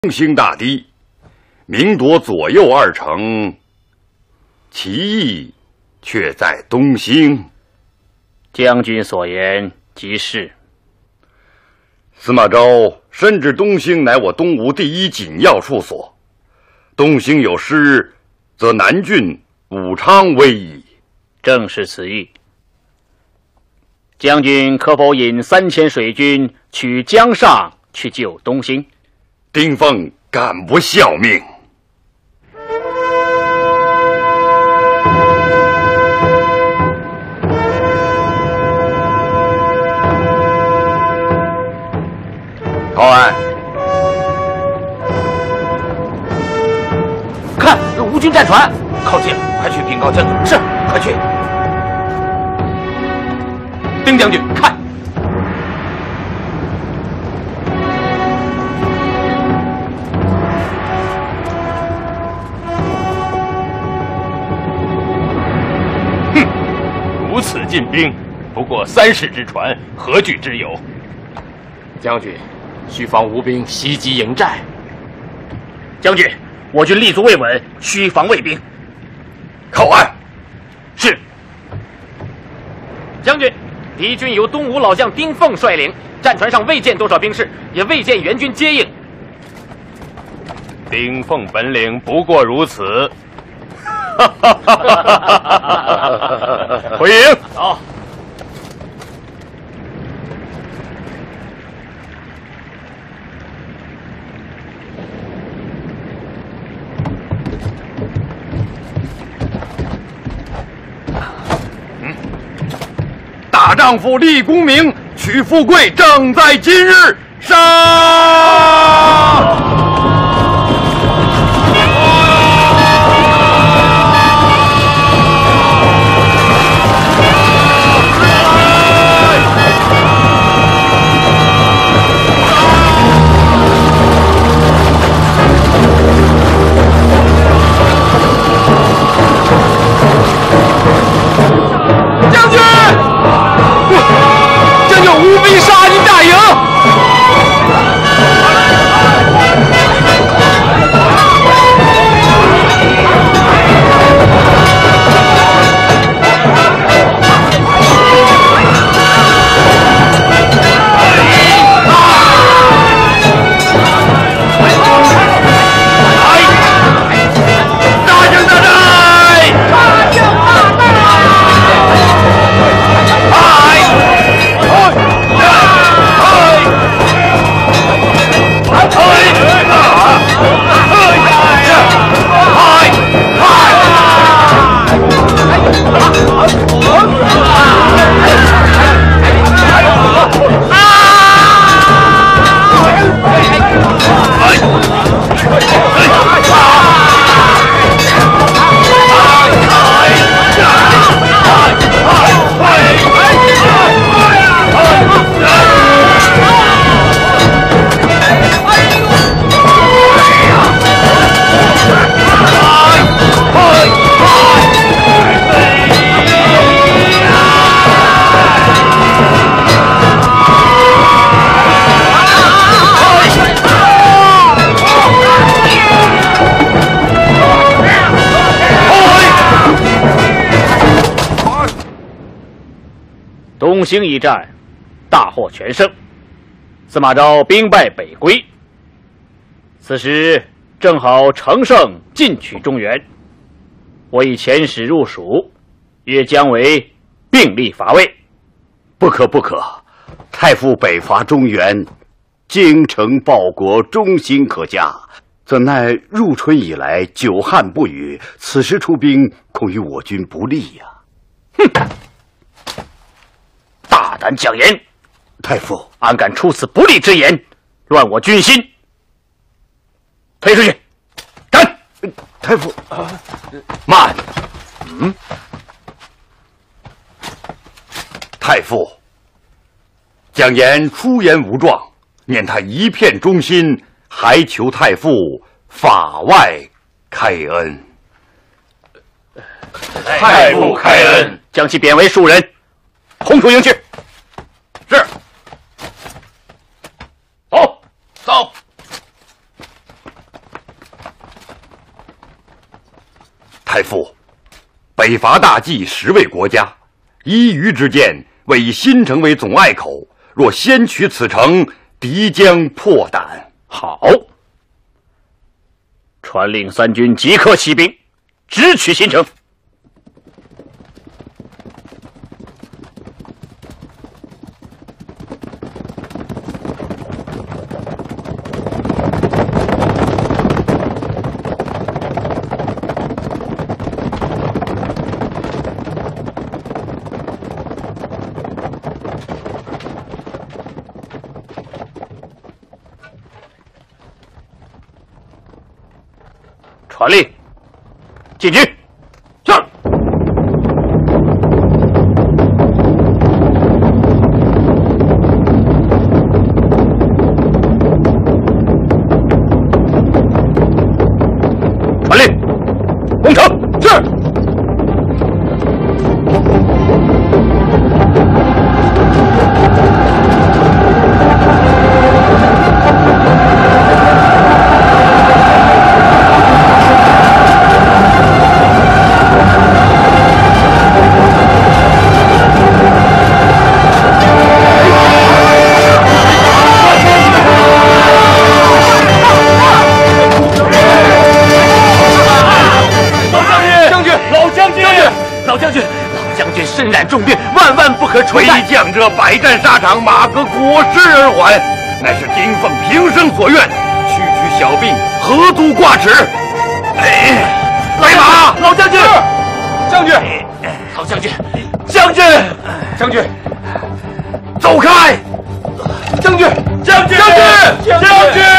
兴大帝，明夺左右二城，其意却在东兴。 将军所言极是。 司马昭深知东兴乃我东吴第一紧要处所，东兴有失，则南郡、武昌危矣。 正是此意。将军可否引3000水军取江上去救东兴？ 丁奉敢不效命？陶安， 看吴军战船靠近了，快去禀告将军。是，快去。丁将军，看。 如此进兵，不过30只船，何惧之有？ 将军，须防吴兵袭击营寨。 将军，我军立足未稳，须防魏兵。 靠岸。 是。 将军，敌军由东吴老将丁奉率领，战船上未见多少兵士，也未见援军接应。 丁奉本领不过如此。回营。 好。 大丈夫立功名，取富贵，正在今日。杀！ 吴兵杀进大营， 东兴一战大获全胜，司马昭兵败北归。此时正好乘胜进取中原，我已遣使入蜀，约姜维并力伐魏。 不可不可，太傅北伐中原，京城报国，忠心可嘉。怎奈入春以来久旱不雨，此时出兵恐与我军不利呀。 哼！大胆讲言！ 太傅， 安敢出此不利之言，乱我军心！推出去！斩！ 太傅， 慢！太傅，讲言出言无状，念他一片忠心，还求太傅法外开恩。 太傅开恩， 将其贬为庶人，轰出营去。 是。走。 走。 太傅，北伐大计10位国家，一隅之见为以新城为总隘口，若先取此城，敌将破胆。 好，传令三军即刻起兵，直取新城。传令，进军。是。传令，攻城。是。 重病，万万不可垂为将者百战沙场，马革裹尸而还，乃是丁奉平生所愿。区区小病，何足挂齿？来马！ 老将军， 将军， 老将军，将军， 将军， 走开！ 将军，将军，将军，将军！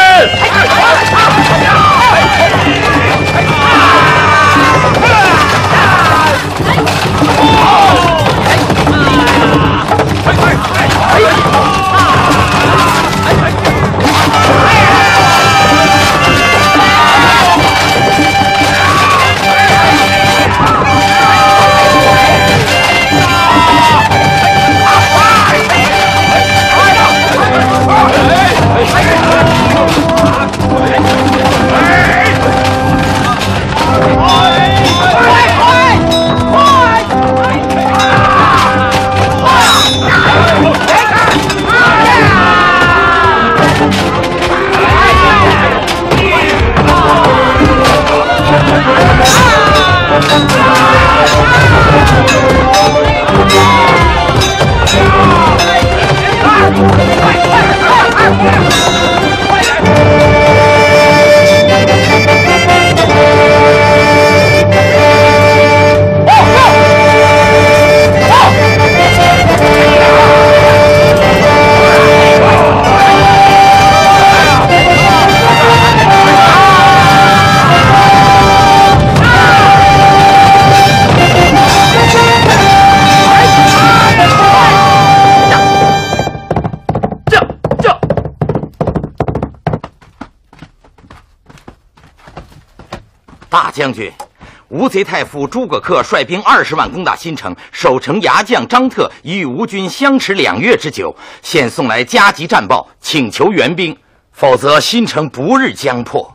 大将军，吴贼太傅诸葛恪率兵20万攻打新城，守城牙将张特已与吴军相持2月之久，现送来加急战报，请求援兵，否则新城不日将破。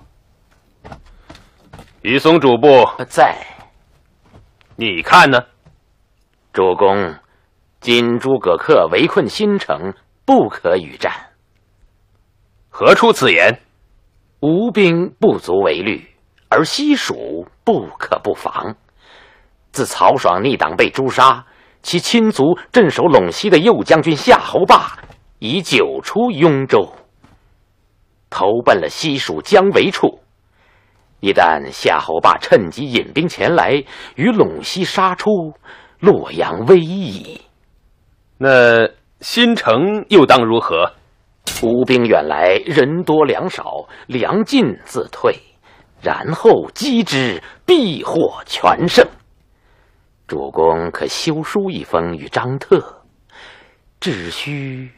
于松主簿在， 你看呢？ 主公，今诸葛恪围困新城，不可与战。 何出此言？ 吴兵不足为虑，而西蜀不可不防。自曹爽逆党被诛杀，其亲族镇守陇西的右将军夏侯霸已久出雍州，投奔了西蜀姜维处。一旦夏侯霸趁机引兵前来，与陇西杀出，洛阳危矣。 那新城又当如何？ 吴兵远来，人多粮少，粮尽自退，然后击之，必获全胜。主公可修书一封与张特，只需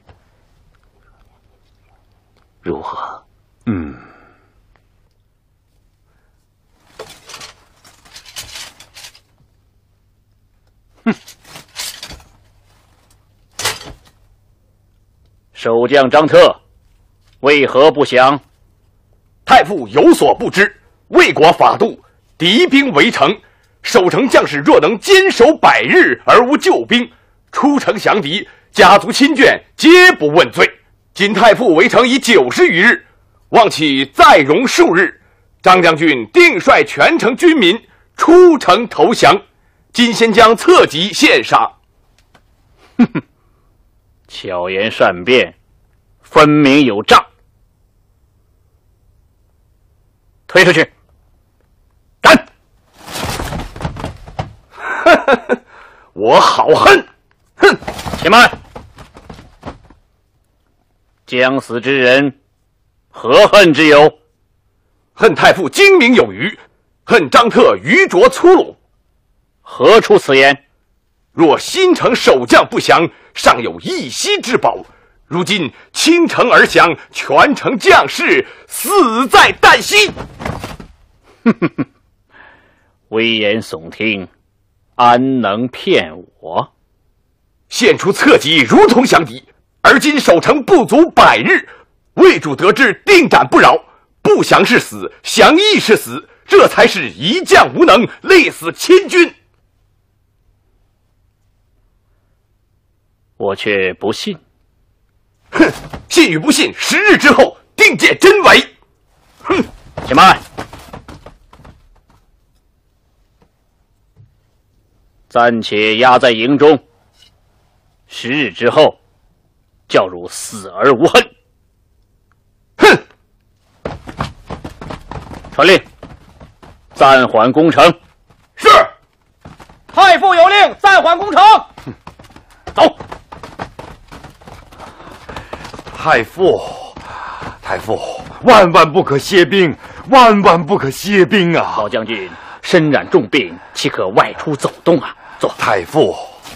如何？ 守将张特为何不降？ 太傅有所不知，魏国法度，敌兵围城， 守城将士若能坚守100日而无救兵，出城降敌，家族亲眷皆不问罪。今太傅围城已90余日，望其再容数日，张将军定率全城军民出城投降。今先将册籍献上。 哼哼，巧言善辩，分明有诈。推出去，斩！ 我好恨！哼！ 且慢！将死之人，何恨之有？ 恨太傅精明有余，恨张特愚拙粗鲁。 何出此言？ 若新城守将不降，尚有一息之保。如今倾城而降，全城将士死在旦夕。 危言耸听，安能骗我？ 献出册籍，如同降敌。而今守城不足100日，魏主得志，定斩不饶。不降是死，降亦是死，这才是一将无能，累死亲军。 我却不信。 哼，信与不信，10日之后定见真伪。哼， 且慢！暂且压在营中，10日之后，教汝死而无恨。 哼！ 传令，暂缓攻城。 是。 太傅有令，暂缓攻城。走。 太傅，万万不可歇兵，万万不可歇兵啊！ 老将军身染重病，岂可外出走动啊？坐。 太傅，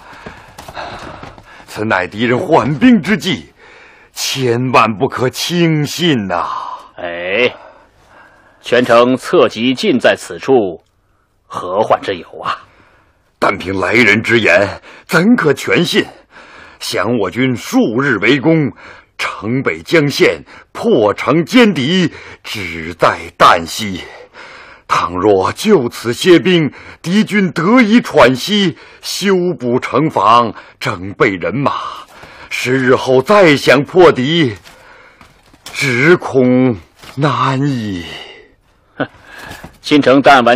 此乃敌人缓兵之计，千万不可轻信呐！ 哎，全城册籍尽在此处，何患之有啊？ 单凭来人之言，怎可全信？降我军数日围攻，城北将陷，破城歼敌，只在旦夕。倘若就此歇兵，敌军得以喘息，修补城防，整备人马，10日后再想破敌，只恐难矣。 新城弹丸